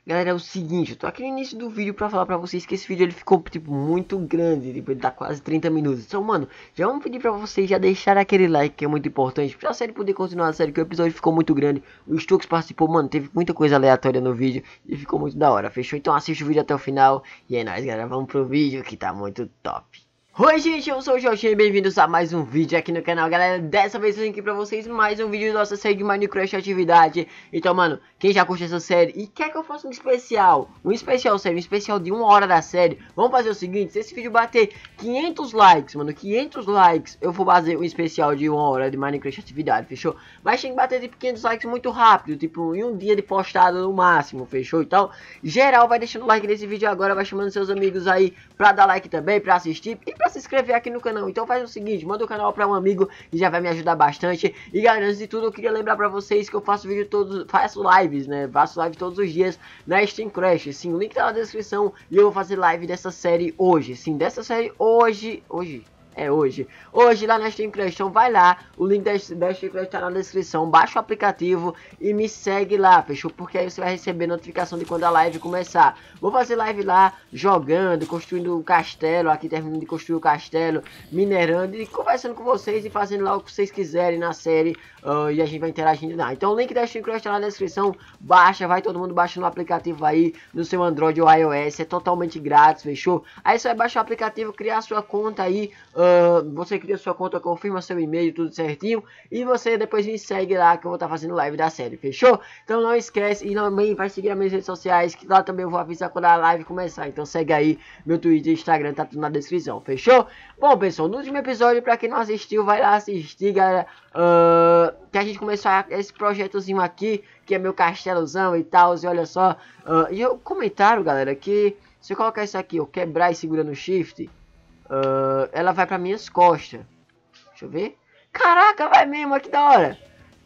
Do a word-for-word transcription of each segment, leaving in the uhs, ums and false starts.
Galera, é o seguinte, eu tô aqui no início do vídeo pra falar pra vocês que esse vídeo ele ficou, tipo, muito grande, tipo, ele tá quase trinta minutos. Então, mano, já vamos pedir pra vocês já deixarem aquele like, que é muito importante, pra série poder continuar a série, que o episódio ficou muito grande. O Stux participou, mano, teve muita coisa aleatória no vídeo e ficou muito da hora, fechou? Então assiste o vídeo até o final e é nóis, galera, vamos pro vídeo que tá muito top. Oi gente, eu sou o Jorginho e bem-vindos a mais um vídeo aqui no canal, galera. Dessa vez eu tenho aqui pra vocês mais um vídeo da nossa série de Minecraft Atividade. Então, mano, quem já curte essa série e quer que eu faça um especial, um especial série, um especial de uma hora da série, vamos fazer o seguinte: se esse vídeo bater quinhentos likes, mano, quinhentos likes, eu vou fazer um especial de uma hora de Minecraft Atividade, fechou? Mas tem que bater tipo quinhentos likes muito rápido, tipo em um dia de postada no máximo, fechou? Então, geral, vai deixando o like nesse vídeo agora, vai chamando seus amigos aí pra dar like também, pra assistir e pra se inscrever aqui no canal. Então faz o seguinte, manda o canal pra um amigo e já vai me ajudar bastante. E galera, antes de tudo eu queria lembrar pra vocês que eu faço vídeo todos, faço lives, né, faço live todos os dias na Steam Crash. Sim, o link tá na descrição e eu vou fazer live dessa série hoje, sim, dessa série hoje, hoje... É hoje, hoje lá na Steam Crash, então vai lá, o link da, da Steam Crash tá na descrição, baixa o aplicativo e me segue lá, fechou? Porque aí você vai receber notificação de quando a live começar. Vou fazer live lá, jogando, construindo o castelo, aqui terminando de construir o castelo, minerando e conversando com vocês e fazendo lá o que vocês quiserem na série, uh, e a gente vai interagindo lá. Então o link da Steam Crash tá na descrição, baixa, vai todo mundo baixando o aplicativo aí no seu Android ou iOS, é totalmente grátis, fechou? Aí você vai baixar o aplicativo, criar sua conta aí, uh, Uh, você cria sua conta, confirma seu e-mail, tudo certinho. E você depois me segue lá que eu vou estar tá fazendo live da série, fechou? Então não esquece e também vai seguir as minhas redes sociais, que lá também eu vou avisar quando a live começar. Então segue aí, meu Twitter e Instagram, tá tudo na descrição, fechou? Bom pessoal, no último episódio, pra quem não assistiu, vai lá assistir, galera. Uh, que a gente começou a, esse projetozinho aqui, que é meu castelozão e tal, e olha só. Uh, e eu comentaram, galera, que se eu colocar isso aqui, eu quebrar e segura no shift... Uh, ela vai para minhas costas. Deixa eu ver. Caraca, vai mesmo, que da hora.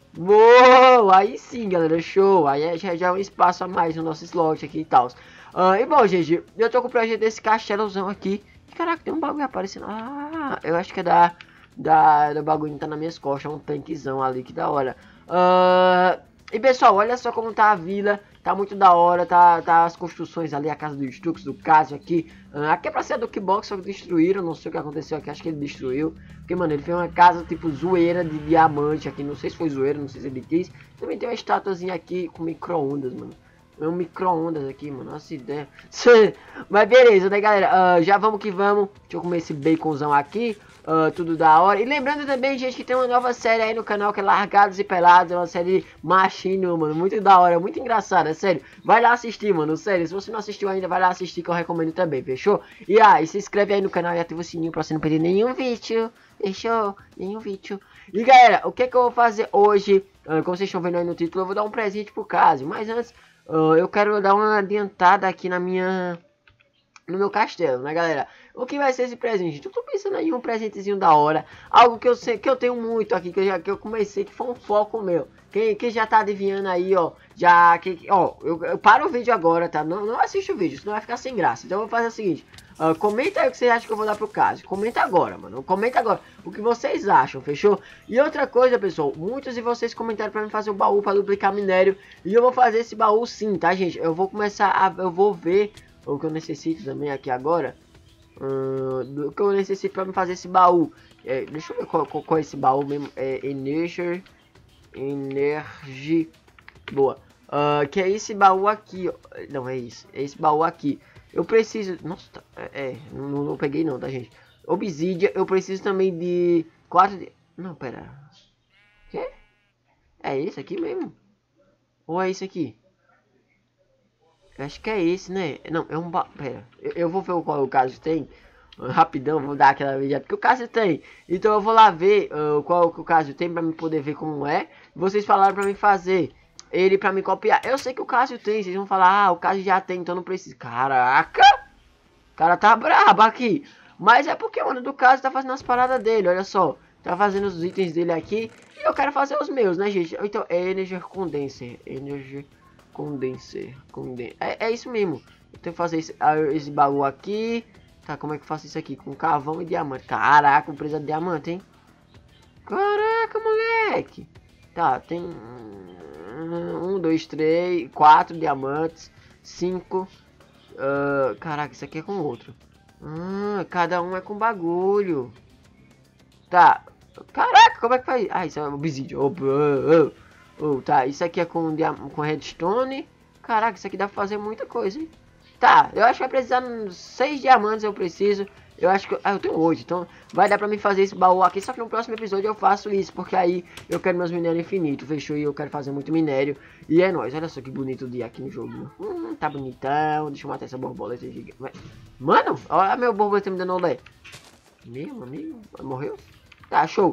Uou, aí sim, galera, show. Aí já, já é um espaço a mais no nosso slot aqui e tal. Uh, e bom, gente, eu tô com o projeto desse castelozão aqui. Caraca, tem um bagulho aparecendo. Ah, eu acho que é da, da, do bagulho que tá nas minhas costas. Um tanquezão ali, que da hora. Uh, e pessoal, olha só como tá a vila. Tá muito da hora, tá, tá as construções ali, a casa do Stux, do Casio aqui. Uh, aqui é pra ser a Duke Box, só que destruíram, não sei o que aconteceu aqui, acho que ele destruiu. Porque, mano, ele fez uma casa tipo zoeira de diamante aqui, não sei se foi zoeira, não sei se ele quis. Também tem uma estátuazinha aqui com micro-ondas, mano. É um micro-ondas aqui, mano, nossa ideia. Mas beleza, né, galera, uh, já vamos que vamos. Deixa eu comer esse baconzão aqui. Uh, tudo da hora. E lembrando também, gente, que tem uma nova série aí no canal que é Largados e Pelados. É uma série machinho, mano. Muito da hora, muito engraçada, sério. Vai lá assistir, mano, sério. Se você não assistiu ainda, vai lá assistir que eu recomendo também, fechou? E aí, ah, se inscreve aí no canal e ativa o sininho pra você não perder nenhum vídeo. Fechou? Nenhum vídeo. E galera, o que é que eu vou fazer hoje? Uh, como vocês estão vendo aí no título, eu vou dar um presente pro Casio. Mas antes, uh, eu quero dar uma adiantada aqui na minha... no meu castelo, né, galera? O que vai ser esse presente? Eu tô pensando aí em um presentezinho da hora. Algo que eu sei, que eu tenho muito aqui, que eu, já, que eu comecei, que foi um foco meu. Quem, quem já tá adivinhando aí, ó, já, que, ó, eu, eu paro o vídeo agora, tá? Não, não assiste o vídeo, senão vai ficar sem graça. Então eu vou fazer o seguinte, uh, comenta aí o que vocês acham que eu vou dar pro Casio. Comenta agora, mano, comenta agora o que vocês acham, fechou? E outra coisa, pessoal, muitos de vocês comentaram pra mim fazer o baú pra duplicar minério. E eu vou fazer esse baú sim, tá, gente? Eu vou começar a, eu vou ver... o que eu necessito também aqui agora, hum, do que eu necessito para me fazer esse baú. É, deixa eu ver qual, qual, qual é esse baú mesmo. É Energy, Energy, boa. Uh, que é esse baú aqui, ó. Não é isso, é esse baú aqui. Eu preciso, nossa, tá, é, não, não peguei não, tá, gente? Obsidian, eu preciso também de quatro. De... Não, pera. Que? É esse aqui mesmo? Ou é isso aqui? Acho que é esse, né? Não, é um ba... Pera, eu, eu vou ver o qual o Casio tem. Rapidão, vou dar aquela videada que o Casio tem. Então eu vou lá ver uh, qual que o Casio tem pra me poder ver como é. Vocês falaram pra mim fazer ele pra me copiar. Eu sei que o Casio tem, vocês vão falar, ah, o Casio já tem, então não precisa. Caraca! O cara tá brabo aqui. Mas é porque, mano, do Casio tá fazendo as paradas dele, olha só. Tá fazendo os itens dele aqui. E eu quero fazer os meus, né, gente? Então, é Energy Condenser. Energy... Condenser, condenser. É, é isso mesmo. Eu tenho que fazer esse, esse baú aqui. Tá, como é que eu faço isso aqui? Com carvão e diamante. Caraca, empresa de diamante, hein? Caraca, moleque. Tá, tem um, dois, três, quatro diamantes. cinco. Uh, caraca, isso aqui é com outro. Hum, cada um é com bagulho. Tá. Caraca, como é que faz? Ah, isso é obsidian. Oh, oh, oh. Oh, tá, isso aqui é com, com redstone. Caraca, isso aqui dá pra fazer muita coisa, hein? Tá, eu acho que vai precisar de seis diamantes, eu preciso. Eu acho que... Ah, eu tenho oito, então vai dar pra mim fazer esse baú aqui. Só que no próximo episódio eu faço isso, porque aí eu quero meus minérios infinitos, fechou? E eu quero fazer muito minério. E é nóis, olha só que bonito o dia aqui no jogo. Hum, tá bonitão. Deixa eu matar essa borboleta gigante. Mano, olha meu borboleta me dando olé. Meu amigo, morreu? Tá, show.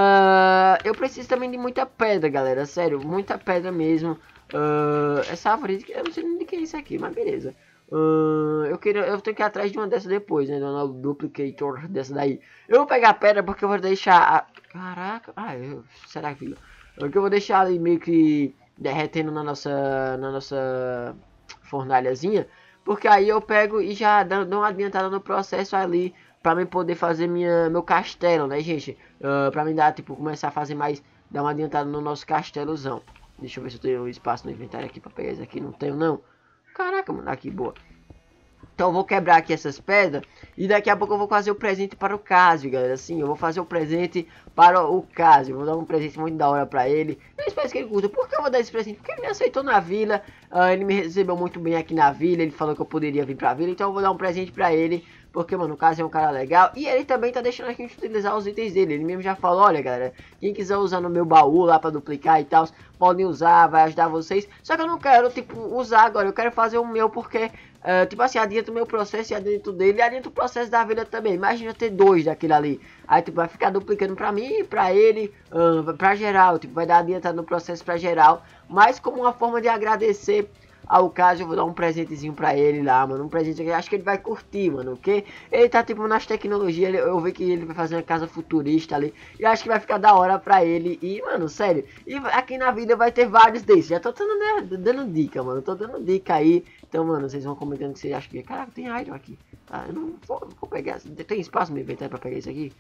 Uh, eu preciso também de muita pedra, galera. Sério, muita pedra mesmo. Uh, essa árvore, eu não sei nem de que é isso aqui, mas beleza. Uh, eu queria, eu tenho que ir atrás de uma dessa depois, né? Do duplicator dessa daí. Eu vou pegar a pedra porque eu vou deixar. A... Caraca, ah, eu... será que filho? Porque eu vou deixar ali meio que derretendo na nossa, na nossa fornalhazinha. Porque aí eu pego e já dou uma adiantada no processo ali. Pra mim poder fazer minha, meu castelo, né, gente? Uh, pra mim dar, tipo, começar a fazer mais. Dar uma adiantada no nosso castelozão. Deixa eu ver se eu tenho espaço no inventário aqui pra pegar isso aqui. Não tenho, não. Caraca, mano, aqui, boa. Então eu vou quebrar aqui essas pedras. E daqui a pouco eu vou fazer o presente para o Casio, galera. Sim, eu vou fazer o presente para o Casio. Vou dar um presente muito da hora pra ele. Eu espero que ele curta. Por que eu vou dar esse presente? Porque ele me aceitou na vila. Uh, ele me recebeu muito bem aqui na vila. Ele falou que eu poderia vir pra vila. Então eu vou dar um presente pra ele. Porque, mano, o Casio é um cara legal. E ele também tá deixando a gente utilizar os itens dele. Ele mesmo já falou, olha, galera, quem quiser usar no meu baú lá pra duplicar e tal, podem usar, vai ajudar vocês. Só que eu não quero, tipo, usar agora. Eu quero fazer o meu porque, uh, tipo assim, adianta o meu processo e adianta dele. E adianta o processo da vida também. Imagina ter dois daquele ali. Aí, tipo, vai ficar duplicando pra mim, pra ele, uh, pra geral. Tipo, vai dar adiantado no processo pra geral. Mas como uma forma de agradecer ao caso, eu vou dar um presentezinho pra ele lá, mano. Um presente que eu acho que ele vai curtir, mano. Porque ele tá, tipo, nas tecnologias. Eu vi que ele vai fazer uma casa futurista ali. E acho que vai ficar da hora pra ele. E, mano, sério. E aqui na vida vai ter vários desses. Já tô dando, né, dando dica, mano. Tô dando dica aí. Então, mano, vocês vão comentando que vocês acham que... Caraca, tem iron aqui. Ah, eu não vou, vou pegar... Tem espaço no meu inventário pra pegar isso aqui?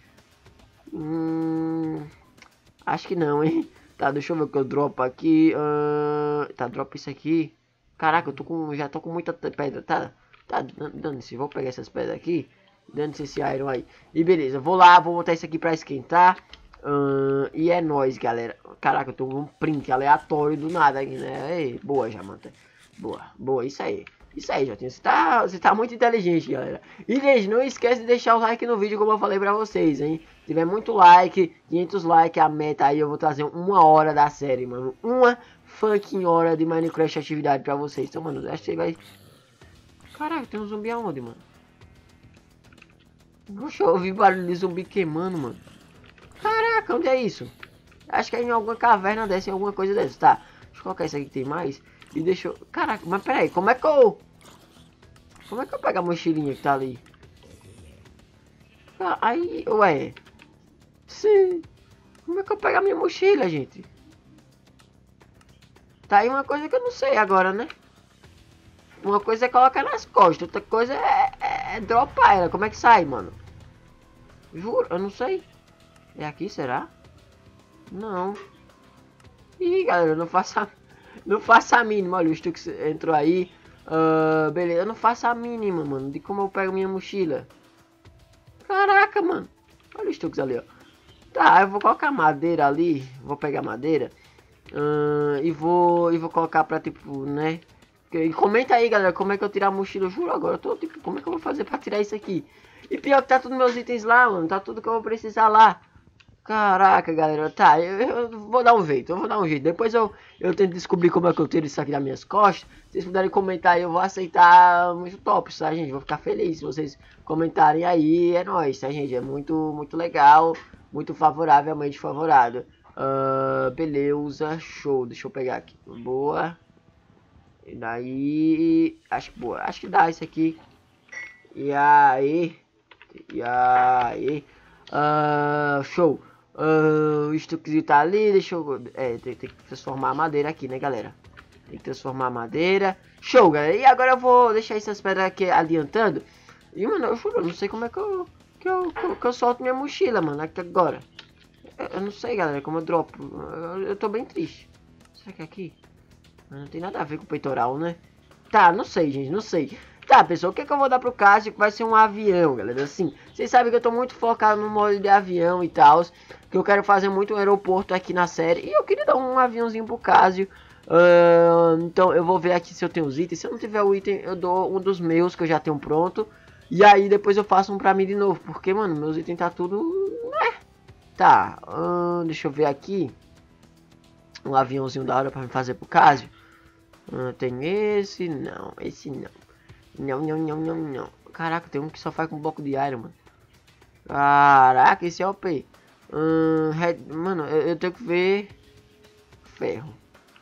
Hum... Acho que não, hein. Tá, deixa eu ver o que eu dropo aqui. Uh, tá, dropa isso aqui. Caraca, eu tô com, já tô com muita pedra, tá? Tá, dane-se, vou pegar essas pedras aqui. Dane-se esse iron aí. E beleza, vou lá, vou botar isso aqui pra esquentar. Uh, e é nóis, galera. Caraca, eu tô com um print aleatório do nada aqui, né? Ei, boa, Jamanta. Boa, boa, isso aí. Isso aí, Jotinho. Você tá, você tá muito inteligente, galera. E, gente, não esquece de deixar o like no vídeo, como eu falei pra vocês, hein? Se tiver muito like, quinhentos likes, a meta aí, eu vou trazer uma hora da série, mano. Uma fucking hora de Minecraft atividade pra vocês. Então, mano, acho que você vai... Caraca, tem um zumbi aonde, mano? Poxa, eu ouvi barulho de zumbi queimando, mano. Caraca, onde é isso? Acho que é em alguma caverna dessa, em alguma coisa dessa. Tá, deixa eu colocar isso aqui que tem mais. E deixa eu... Caraca, mas peraí, como é que eu... Como é que eu pego a mochilinha que tá ali? Ah, aí, ué... Sim... Como é que eu pego a minha mochila, gente? Tá aí uma coisa que eu não sei agora, né? Uma coisa é colocar nas costas, outra coisa é, é, é dropar ela. Como é que sai, mano? Juro, eu não sei. É aqui, será? Não. Ih, galera, eu não faço a... Não faço a mínima. Olha, o Stux entrou aí. Uh, beleza, eu não faço a mínima, mano, de como eu pego minha mochila. Caraca, mano. Olha o Stux ali, ó. Tá, eu vou colocar madeira ali. Vou pegar madeira. Uh, e vou e vou colocar pra, tipo, né? E comenta aí, galera, como é que eu tirar a mochila. Eu juro agora, eu tô, tipo, como é que eu vou fazer pra tirar isso aqui? E pior que tá tudo meus itens lá, mano. Tá tudo que eu vou precisar lá. Caraca, galera, tá, eu, eu vou dar um jeito, eu vou dar um jeito. Depois eu, eu tento descobrir como é que eu tiro isso aqui das minhas costas. Se vocês puderem comentar aí, eu vou aceitar muito top, tá, gente? Vou ficar feliz se vocês comentarem aí, é nóis, tá, gente? É muito, muito legal, muito favoravelmente favorável. Uh, beleza, show, deixa eu pegar aqui. Boa. E daí, acho que boa, acho que dá isso aqui. E aí, e aí, uh, show. Uh, o Stux tá ali, deixa eu... É, tem, tem que transformar a madeira aqui, né, galera? Tem que transformar a madeira. Show, galera. E agora eu vou deixar essas pedras aqui adiantando. E, mano, eu juro, eu não sei como é que eu... Que eu, que eu, que eu solto minha mochila, mano, aqui agora. Eu, eu não sei, galera, como eu dropo. Eu, eu tô bem triste. Será que é aqui? Não tem nada a ver com o peitoral, né? Tá, não sei, gente, não sei. Tá, pessoal, o que, é que eu vou dar pro Cássio? Que vai ser um avião, galera. Assim, vocês sabem que eu tô muito focado no modo de avião e tal. Que eu quero fazer muito um aeroporto aqui na série. E eu queria dar um aviãozinho pro Cássio. Uh, então eu vou ver aqui se eu tenho os itens. Se eu não tiver o item, eu dou um dos meus que eu já tenho pronto. E aí depois eu faço um pra mim de novo. Porque, mano, meus itens tá tudo... É. Tá, uh, deixa eu ver aqui. Um aviãozinho da hora pra me fazer pro Cássio. Uh, tem esse, não, esse não. Não, não, não, não, não. Caraca, tem um que só faz com bloco de iron, mano. Caraca, esse é o P. Hum, red... Mano, eu, eu tenho que ver... Ferro.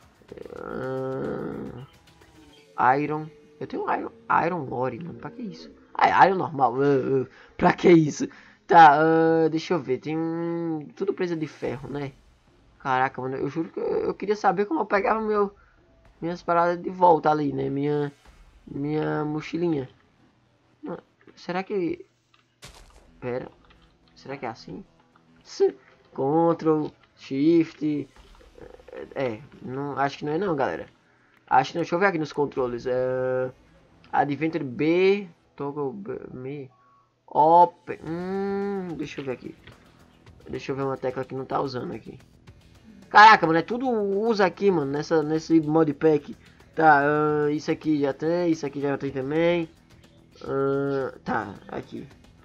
Hum... Iron. Eu tenho Iron. Iron Ore, mano. Pra que isso? Ah, Iron normal. Uh, uh. Pra que isso? Tá, uh, deixa eu ver. Tem um... Tudo presa de ferro, né? Caraca, mano. Eu juro que eu, eu queria saber como eu pegava meu... Minhas paradas de volta ali, né? Minha... Minha mochilinha. Será que... Pera. Será que é assim? Ctrl, Shift... É, não, acho que não é não, galera. Acho que não, deixa eu ver aqui nos controles. É... Adventure B... Toggle B... Open... Hum, deixa eu ver aqui. Deixa eu ver uma tecla que não tá usando aqui. Caraca, mano, é tudo usa aqui, mano, nessa, nesse modpack. Tá, uh, isso aqui já tem, isso aqui já tem também. Uh, tá, aqui.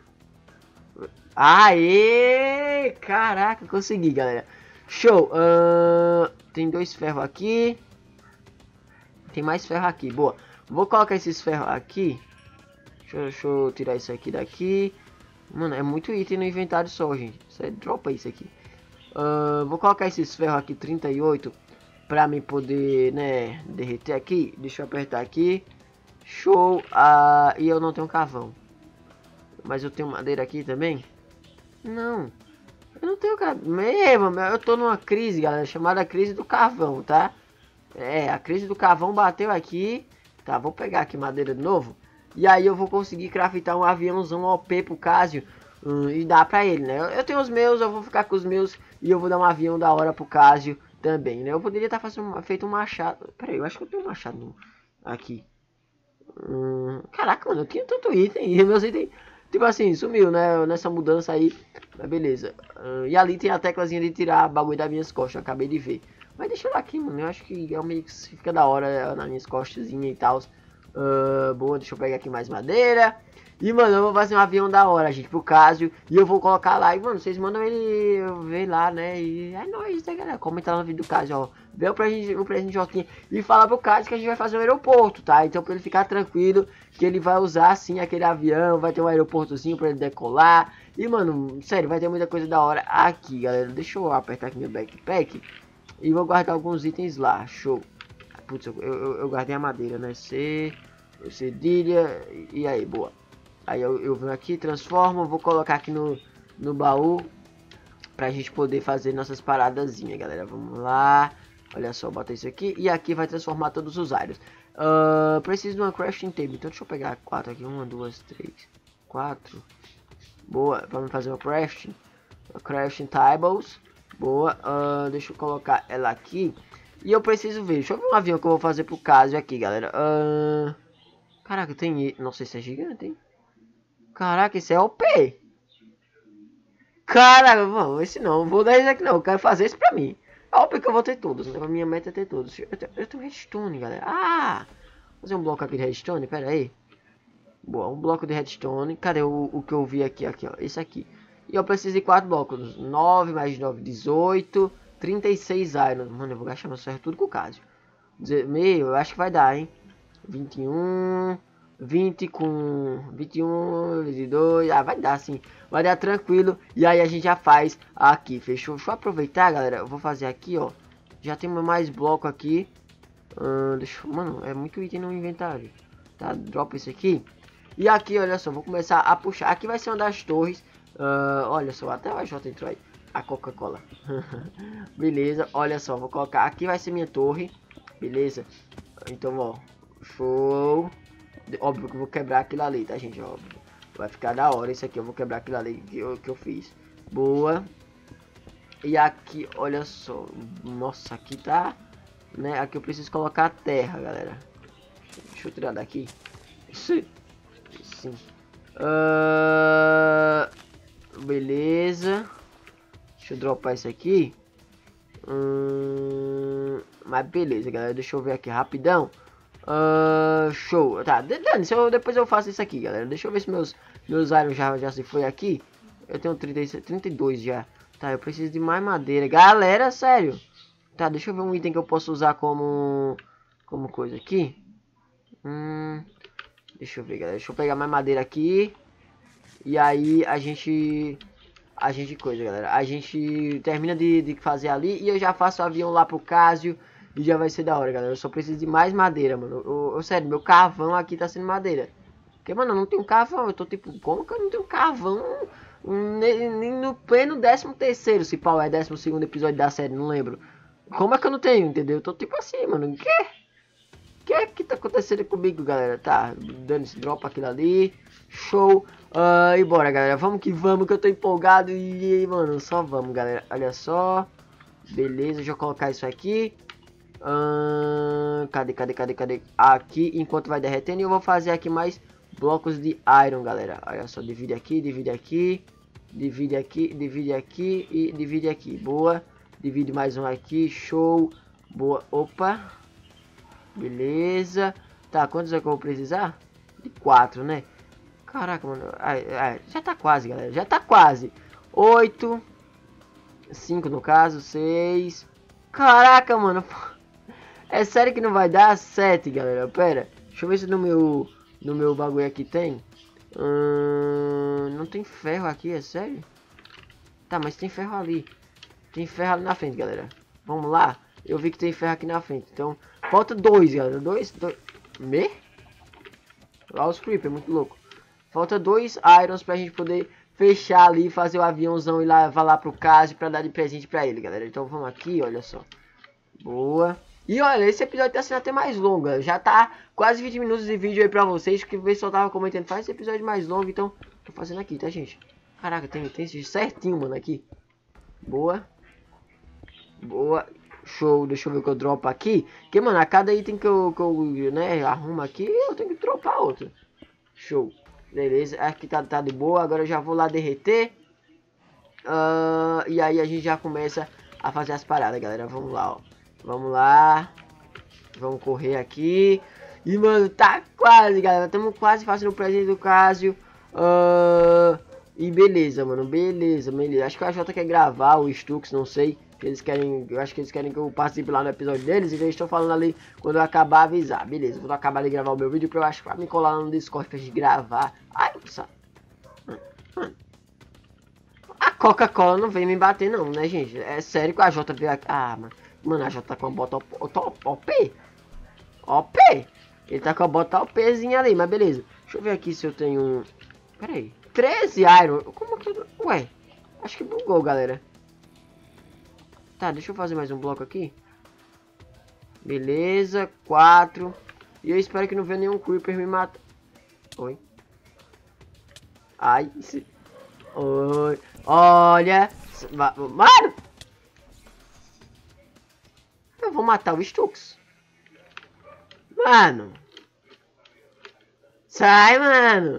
Aê! Caraca, consegui, galera. Show! Uh, tem dois ferros aqui. Tem mais ferro aqui, boa. Vou colocar esses ferros aqui. Deixa, deixa eu tirar isso aqui daqui. Mano, é muito item no inventário só, gente. Você dropa isso aqui. Uh, vou colocar esses ferros aqui, trinta e oito. Pra me poder, né, derreter aqui. Deixa eu apertar aqui. Show. Uh, e eu não tenho carvão. Mas eu tenho madeira aqui também. Não. Eu não tenho carvão. Mesmo, eu tô numa crise, galera. Chamada crise do carvão, tá? É, a crise do carvão bateu aqui. Tá, vou pegar aqui madeira de novo. E aí eu vou conseguir craftar um aviãozão O P pro Cássio. Hum, e dar pra ele, né? Eu, eu tenho os meus, eu vou ficar com os meus. E eu vou dar um avião da hora pro Cássio também, né? Eu poderia estar tá fazendo feito um machado. Pera aí, eu acho que eu tenho um machado aqui. Hum, caraca, mano, eu tinha tanto item. E meus itens, tipo assim, sumiu, né? Nessa mudança aí. Mas beleza. Hum, e ali tem a teclazinha de tirar bagulho das minhas costas. Eu acabei de ver. Mas deixa eu lá aqui, mano. Eu acho que é meio que fica da hora nas minhas costas e tal. Uh, boa, deixa eu pegar aqui mais madeira. E, mano, eu vou fazer um avião da hora, gente, pro Cássio. E eu vou colocar lá. E, mano, vocês mandam ele ver lá, né? E é nóis, né, galera? Comenta lá no vídeo do Cássio, ó. Vê o presente, o presente Joquinha. E fala pro Cássio que a gente vai fazer um aeroporto, tá? Então, pra ele ficar tranquilo, que ele vai usar, assim, aquele avião. Vai ter um aeroportozinho pra ele decolar. E, mano, sério, vai ter muita coisa da hora aqui, galera. Deixa eu apertar aqui meu backpack. E vou guardar alguns itens lá. Show. Putz, eu, eu, eu guardei a madeira, né? C, cedilha. E aí, boa. Aí eu, eu venho aqui, transformo, vou colocar aqui no, no baú pra gente poder fazer nossas paradazinhas, galera. Vamos lá. Olha só, bota isso aqui. E aqui vai transformar todos os áreas. Uh, preciso de uma crafting table. Então deixa eu pegar quatro aqui. Uma, duas, três, quatro. Boa, vamos fazer uma crafting. Uma crafting tables. Boa, uh, deixa eu colocar ela aqui. E eu preciso ver. Deixa eu ver um avião que eu vou fazer pro Cássio aqui, galera. Uh, caraca, tem... Nossa, esse é gigante, hein? Caraca, esse é O P. Caraca, mano, esse não. Vou dar esse aqui não. Eu quero fazer esse pra mim. É O P que eu vou ter todos. Né? A minha meta é ter todos. Eu tenho, eu tenho redstone, galera. Ah! Vou fazer um bloco aqui de redstone. Pera aí. Boa, um bloco de redstone. Cadê o, o que eu vi aqui? Aqui, ó. Esse aqui. E eu preciso de quatro blocos. nove mais nove, dezoito. trinta e seis iron. Mano, eu vou gastar meu ferro tudo com o Cássio. Meio, eu acho que vai dar, hein? vinte e um... vinte com vinte e um, vinte e dois, ah, vai dar sim, vai dar tranquilo. E aí a gente já faz aqui, fechou? Deixa eu aproveitar, galera, eu vou fazer aqui, ó. Já tem mais bloco aqui. hum, deixa eu, mano, é muito item no inventário, tá? Dropa isso aqui. E aqui, olha só, vou começar a puxar. Aqui vai ser uma das torres. uh, Olha só, até o A J entrou aí. A Coca-Cola. Beleza, olha só, vou colocar, aqui vai ser minha torre. Beleza, então, ó, show. Óbvio que eu vou quebrar aquilo ali, tá, gente? Óbvio. Vai ficar da hora isso aqui. Eu vou quebrar aquilo ali que eu, que eu fiz. Boa. E aqui, olha só. Nossa, aqui tá... né? Aqui eu preciso colocar a terra, galera. Deixa Deixa eu tirar daqui. Sim. Sim. Uh, beleza. Deixa eu dropar isso aqui. Hum, mas beleza, galera. Deixa eu ver aqui rapidão. Uh, show. Tá, dane-se, eu, depois eu faço isso aqui, galera. Deixa eu ver se meus, meus iron já, já se foi aqui. Eu tenho trinta e seis, trinta e dois já. Tá, eu preciso de mais madeira. Galera, sério. Tá, deixa eu ver um item que eu posso usar como... Como coisa aqui. Hum, deixa eu ver, galera. Deixa eu pegar mais madeira aqui. E aí a gente... A gente coisa, galera. A gente termina de, de fazer ali. E eu já faço o avião lá pro Casio. E já vai ser da hora, galera. Eu só preciso de mais madeira, mano. Eu, eu, sério, meu carvão aqui tá sendo madeira. Porque, mano, eu não tenho carvão. Eu tô tipo, como que eu não tenho carvão? Nem no pleno décimo terceiro, se pau é décimo segundo episódio da série, não lembro. Como é que eu não tenho, entendeu? Eu tô tipo assim, mano. O que? O que é que tá acontecendo comigo, galera? Tá, dando esse drop aquilo ali. Show. Uh, e bora, galera. Vamos que vamos, que eu tô empolgado. E, mano, só vamos, galera. Olha só. Beleza, deixa eu colocar isso aqui. Uh, cadê, cadê, cadê, cadê? Aqui, enquanto vai derretendo. E eu vou fazer aqui mais blocos de iron, galera. Olha só, divide aqui, divide aqui. Divide aqui, divide aqui e divide aqui. Boa. Divide mais um aqui, show. Boa, opa. Beleza. Tá, quantos é que eu vou precisar? De quatro, né? Caraca, mano. Ai, ai, já tá quase, galera. Já tá quase. Oito. Cinco no caso. Seis. Caraca, mano. É sério que não vai dar? Sete, galera. Pera. Deixa eu ver se no meu, no meu bagulho aqui tem. Hum, não tem ferro aqui, é sério? Tá, mas tem ferro ali. Tem ferro ali na frente, galera. Vamos lá. Eu vi que tem ferro aqui na frente. Então, falta dois, galera. Dois, dois. Me? Olha os creeper, muito louco. Falta dois irons pra gente poder fechar ali, fazer o aviãozão e levar lá pro Casio pra dar de presente pra ele, galera. Então vamos aqui, olha só. Boa. E olha, esse episódio tá sendo até mais longo. Já tá quase vinte minutos de vídeo aí pra vocês. Que o pessoal tava comentando, faz esse episódio mais longo. Então, tô fazendo aqui, tá, gente? Caraca, tem, tem certinho, mano, aqui. Boa. Boa. Show. Deixa eu ver o que eu dropo aqui. Que, mano, a cada item que eu, que eu né, arrumo aqui, eu tenho que dropar outro. Show. Beleza. Aqui tá, tá de boa. Agora eu já vou lá derreter. Uh, e aí a gente já começa a fazer as paradas, galera. Vamos lá, ó. Vamos lá. Vamos correr aqui. E, mano, tá quase, galera. Estamos quase fazendo o presente do Casio. Uh, e beleza, mano. Beleza, beleza. Acho que a Jota quer gravar, o Stux, não sei. Eles querem, eu acho que eles querem que eu participe lá no episódio deles. E eles estão falando ali quando eu acabar avisar. Beleza, vou acabar de gravar o meu vídeo. Pra eu acho que vai me colar lá no Discord pra gente gravar. Ai, nossa. A Coca-Cola não vem me bater, não, né, gente? É sério que a Jota veio aqui. Ah, mano. Mano, a Jota tá com a bota O P. O P. Ele tá com a bota OPzinha ali, mas beleza. Deixa eu ver aqui se eu tenho um... Pera aí. treze iron. Como que... Ué. Acho que bugou, galera. Tá, deixa eu fazer mais um bloco aqui. Beleza. quatro. E eu espero que não venha nenhum creeper me matar. Oi. Ai. Se... Oi. Olha. Mano. Eu vou matar o Stux. Mano. Sai, mano.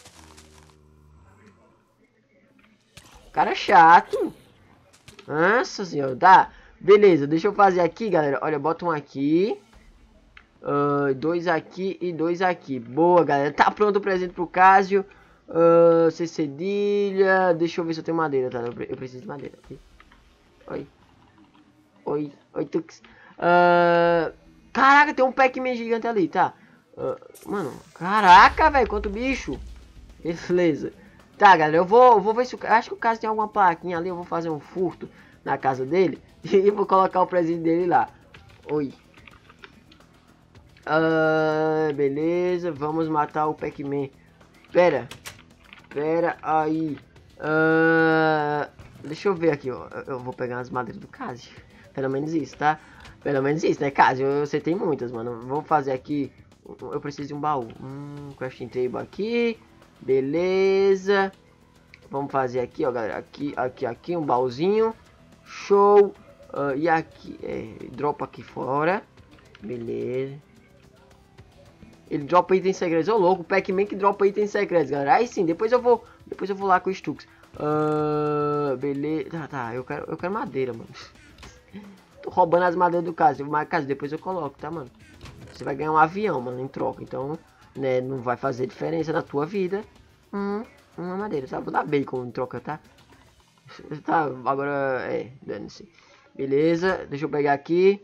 Cara chato. Nossa senhora. Tá. Beleza. Deixa eu fazer aqui, galera. Olha, bota um aqui. Uh, dois aqui e dois aqui. Boa, galera. Tá pronto o presente pro Casio. Uh, sem cedilha. Deixa eu ver se eu tenho madeira, tá? Eu preciso de madeira. Oi. Oi. Oi, Tux. Uh, caraca, tem um Pac-Man gigante ali, tá? Uh, mano, caraca, velho, quanto bicho. Beleza. Tá, galera, eu vou, eu vou ver se o... Acho que o caso tem alguma plaquinha ali. Eu vou fazer um furto na casa dele. E vou colocar o presente dele lá. Oi. Uh, beleza, vamos matar o Pac-Man. Pera. Pera aí. Uh, deixa eu ver aqui, ó. Eu vou pegar as madeiras do Casio. Pelo menos isso, tá? Pelo menos isso, né, Casio? Eu, você tem muitas, mano. Vou fazer aqui. Eu preciso de um baú. Hum, crafting table aqui. Beleza. Vamos fazer aqui, ó, galera. Aqui, aqui, aqui. Um baúzinho. Show. Uh, e aqui. É, dropa aqui fora. Beleza. Ele dropa itens secretos. Ô, louco, o Pac-Man que dropa itens secretos, galera. Aí sim, depois eu vou. Depois eu vou lá com o Stux. Uh, beleza. Tá, tá. Eu quero, eu quero madeira, mano. Tô roubando as madeiras do caso. Mas, caso, depois eu coloco, tá, mano? Você vai ganhar um avião, mano, em troca. Então, né, não vai fazer diferença na tua vida. Hum, uma madeira, tá? Vou dar bacon em troca, tá? Tá, agora é, dane-se. Beleza, deixa eu pegar aqui.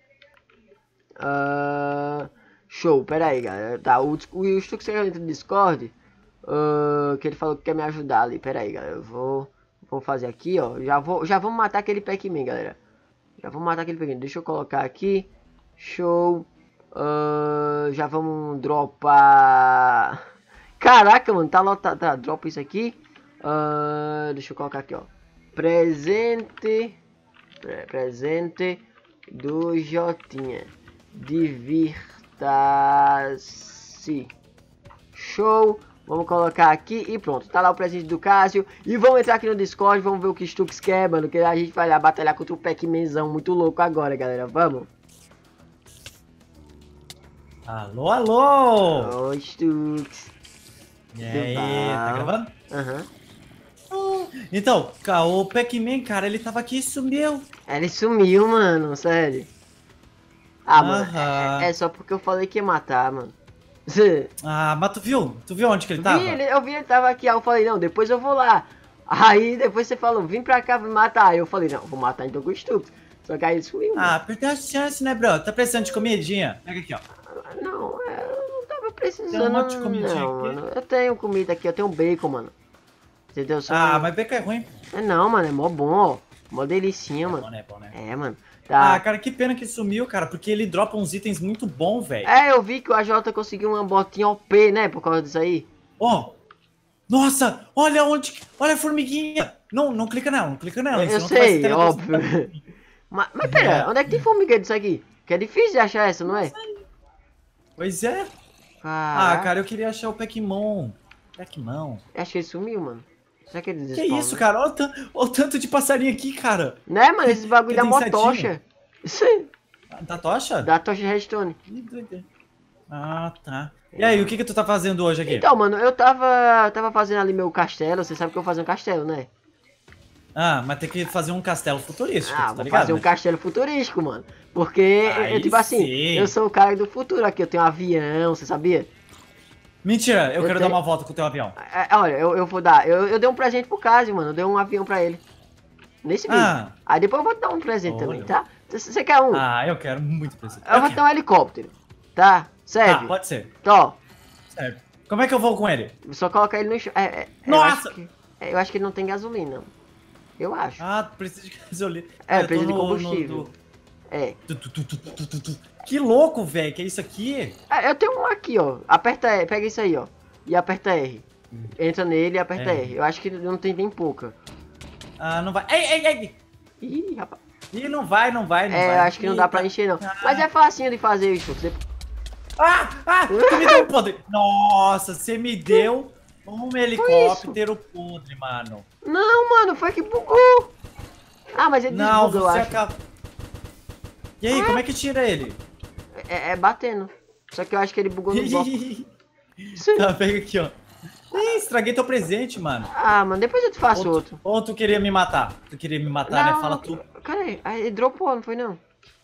Uh, show, pera aí, galera. Tá, o, o Stux que dentro do Discord. Uh, que ele falou que quer me ajudar ali. Pera aí, galera. Eu vou, vou fazer aqui, ó. Já, vou, já vamos matar aquele Pac-Man, galera. Já vamos matar aquele Pac-Man. Deixa eu colocar aqui. Show. Uh, já vamos dropar. Caraca, mano, tá lotado. Tá, dropa isso aqui. Uh, deixa eu colocar aqui, ó. Presente. Pre presente do Jotinha. Divirta-se. Show. Vamos colocar aqui e pronto. Tá lá o presente do Cássio. E vamos entrar aqui no Discord. Vamos ver o que o Stux quer, mano. Que a gente vai lá batalhar contra o Pac-Manzão muito louco agora, galera. Vamos. Alô, alô! Oi, Stux. E aí, tá gravando? Aham. Uhum. Então, o Pac-Man, cara, ele tava aqui e sumiu. Ele sumiu, mano. Sério. Ah, mano. Uhum. É, é só porque eu falei que ia matar, mano. Ah, mas tu viu? Tu viu onde que ele tava? Vi, ele, eu vi ele tava aqui, aí eu falei, não, depois eu vou lá. Aí depois você falou, vim pra cá me matar. Aí eu falei, não, vou matar então com o Stux. Só que aí ele sumiu. Ah, perdeu a chance, né, bro? Tá precisando de comidinha? Pega aqui, ó. Não, eu não tava precisando. Tem um monte de comidinha não, aqui. mano. Eu tenho comida aqui, eu tenho bacon, mano. Entendeu? Só Ah, não... mas bacon é ruim. É não, mano, é mó bom, ó. Mó delicinha, É mano. bom, né? É bom, né? É, mano. Tá. Ah, cara, que pena que sumiu, cara, porque ele dropa uns itens muito bons, velho. É, eu vi que o A J conseguiu uma botinha O P, né, por causa disso aí. Ó, oh, nossa, olha onde, olha a formiguinha. Não, não clica não, não clica não. Eu sei, óbvio. mas, mas pera, É. onde é que tem formiga disso aqui? Que é difícil de achar essa, não é? Pois é. Caraca. Ah, cara, eu queria achar o Pac-Man. Pac-Man. Acho que ele sumiu, mano. Será que ele Que desespawnou? isso, cara? Olha o, t- olha o tanto de passarinho aqui, cara. Né, mano, esses bagulho Que da tem motocha. Da tocha? Da tocha Redstone. Ih, doideira. Ah, tá. E aí, o que que tu tá fazendo hoje aqui? Então, mano, eu tava, tava fazendo ali meu castelo. Você sabe que eu vou fazer um castelo, né? Ah, mas tem que fazer um castelo futurístico, Ah, tá vou ligado? fazer um castelo futurístico, mano. Porque, Aí eu, tipo assim, sim. eu sou o cara do futuro aqui. Eu tenho um avião, você sabia? Mentira, eu, Eu quero tenho- dar uma volta com o teu avião. É, olha, eu, eu vou dar. Eu, eu dei um presente pro Cássio, mano. Eu dei um avião pra ele. Nesse vídeo. Ah. Aí depois eu vou te dar um presente Olha. também, tá? Você quer um? Ah, eu quero muito presente. eu vou te dar um helicóptero. Tá? Serve? Ah, pode ser. Tó. Certo. Como é que eu vou com ele? Só colocar ele no chão. É, é, eu Nossa! acho que- é, eu acho que ele não tem gasolina. Eu acho. Ah, precisa de gasolina. É, eu tô precisa de no- no- combustível. do- É. tu, tu, tu, tu, tu, tu, tu. Que louco, velho. Que é isso aqui? É, eu tenho um aqui, ó. Aperta R. Pega isso aí, ó. E aperta R. Entra nele e aperta É. R. Eu acho que não tem nem pouca. Ah, não vai. Ei, ei, ei. Ih, rapaz. Ih, não vai, não vai, não É, vai. eu acho que não dá pra Eita. encher, não. Mas é facinho de fazer isso. Você... Ah, ah, tu me deu um podre. Nossa, você me deu um helicóptero podre, mano. Não, mano, foi que bugou. Ah, mas ele Não, desbugou, eu você acho. acaba... E aí, como é que tira ele? É, é batendo. Só que eu acho que ele bugou no bloco. Tá, pega aqui, ó. Ih, estraguei teu presente, mano. Ah, mano, depois eu te faço Ou tu, outro. ou tu queria me matar? Tu queria me matar, né? Fala tu. Cadê? Ah, ele dropou, não foi não?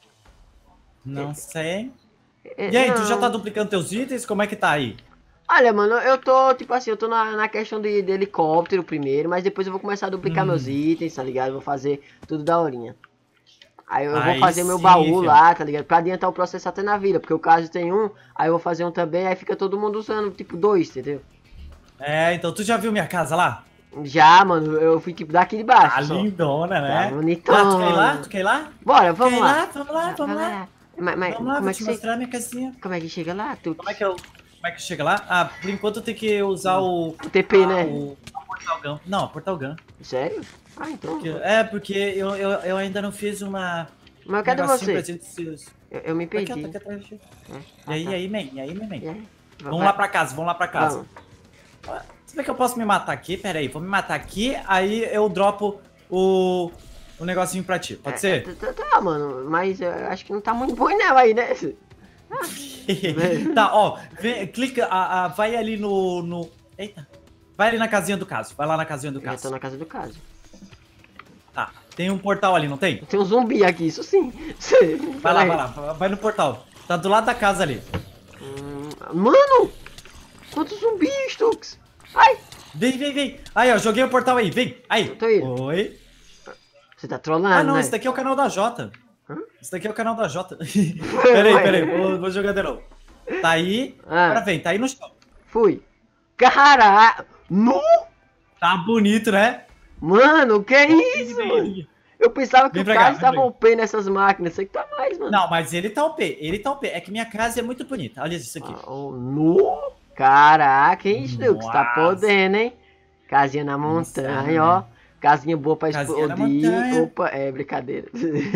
Não sei. É, E aí, tu não. já tá duplicando teus itens? Como é que tá aí? Olha, mano, eu tô, tipo assim, eu tô na, na questão de, de helicóptero primeiro, mas depois eu vou começar a duplicar Hum. meus itens, tá ligado? Eu vou fazer tudo da horinha. Aí eu vou Aí fazer meu sim, baú filho. lá, tá ligado? Pra adiantar o processo até na vida, porque o caso tem um, aí eu vou fazer um também, aí fica todo mundo usando, tipo, dois, entendeu? É, então, tu já viu minha casa lá? Já, mano, eu fui, tipo, daqui de baixo. Tá só. lindona, né? Tá bonitona. Ah, tu quer ir lá? Tu quer ir lá? Bora, vamos Quer ir lá. lá? Vamos lá, vamos Vai lá. Mas, mas Vamos lá, como vou é te que você... mostrar minha casinha. Como é que chega lá? Tu... Como é que eu... Como é que chega lá? Ah, por enquanto tem que usar o... O T P, ah, né? O, o Portal Gun. Não, Portal Gun. Sério? Ah, então... Porque- É, porque eu, eu, eu ainda não fiz uma... Mas um cadê negocinho pra você? gente se- Eu, eu me Aqui, ó, perdi. tá aqui atrás. É. E Ah, aí, tá. e aí, man? E aí, man? E aí? Vamos Vai- lá pra casa, vamos lá pra casa. Vamos. Você vê que eu posso me matar aqui? Pera aí, vou me matar aqui, aí eu dropo o, o negocinho pra ti, pode É, ser? Tá, tá, tá, mano, mas eu acho que não tá muito bom não aí, né? Tá, ó, vem, clica, a, a, vai ali no, no... Eita. Vai ali na casinha do caso, vai lá na casinha do Eu já caso. tô na casa do caso. Tá, tem um portal ali, não tem? Tem um zumbi aqui, isso sim. Vai lá, vai lá, vai no portal. Tá do lado da casa ali. Hum, mano! Quantos zumbis, Tux? Ai! Vem, vem, vem. Aí, ó, joguei o portal aí, vem. Aí. Eu tô indo. Oi. Você tá trollando, Ah, não, né? esse daqui é o canal da Jota. Hã? Esse daqui é o canal da Jota. Peraí, Ué. peraí, vou, vou jogar de novo. Tá aí, Ah. agora vem, tá aí no chão. Fui. Caraca! Nu! Tá bonito, né? Mano, que Vem, isso, vem, mano? vem. Eu pensava que Vem o pra cá, cara vem estava pra cá. O P nessas máquinas. Você que tá mais, mano. Não, mas ele tá O P, ele tá O P. É que minha casa é muito bonita. Olha isso aqui. Ah, oh, nu! Caraca, que isso, Tux? Tá Nossa. podendo, hein? Casinha na montanha, Insano, ó. Casinha boa pra Casinha na explodir. montanha. Opa, é brincadeira.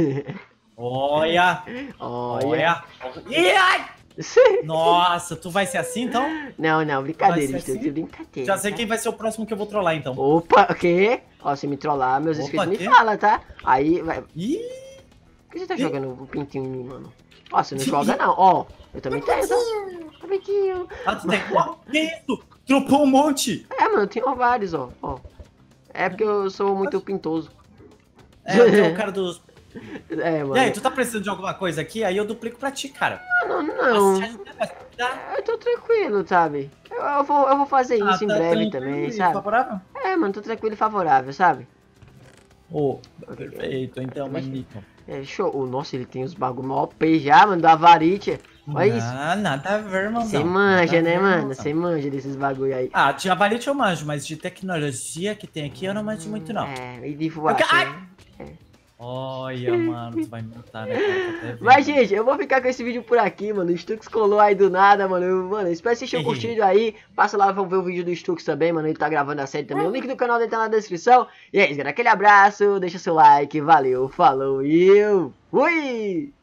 Olha, Olha. olha. Ih, ai! Nossa, tu vai ser assim, então? Não, não, brincadeira, Vai ser Tux, assim? brincadeira. Já sei tá? quem vai ser o próximo que eu vou trollar, então. Opa, o quê? Ó, se me trollar, meus Opa, inscritos me quê? falam, tá? Aí, vai. Ih, Por que você tá Ih. jogando um pintinho em mim, mano? Ó, você não joga não, ó. Eu também tenho, tá? Tá pintinho. ah, tu tem... Ó, que isso? Dropou um monte. É, mano, eu tenho vários, ó. ó. É porque eu sou muito pintoso. É, eu tenho o cara dos... É, mano. E aí, tu tá precisando de alguma coisa aqui? Aí eu duplico pra ti, cara. Não, não. Nossa, tá? Eu tô tranquilo, sabe? Eu, eu vou, eu vou fazer isso Ah, em tá breve tranquilo também, e sabe? favorável? É, mano, tô tranquilo e favorável, sabe? Oh, perfeito, então, magnífico. É, show. Oh, nossa, ele tem os bagulho mó O P já, mano, da Varite. Olha isso. Ah, nada a ver, irmão. Você manja, né, mano? Você manja desses bagulho aí. Ah, de Avalite eu manjo, mas de tecnologia que tem aqui eu não manjo muito, não. É, e de voar. Eu que- assim. Ai! Olha, mano, tu vai me matar, né, cara? Tô até vendo. Mas, gente, eu vou ficar com esse vídeo por aqui, mano. O Stux colou aí do nada, mano. Eu, mano, eu espero que vocês tenham curtido aí. Passa lá pra ver o vídeo do Stux também, mano. Ele tá gravando a série também. O link do canal dele tá na descrição. E é isso, galera. Aquele abraço, deixa seu like. Valeu, falou e eu fui!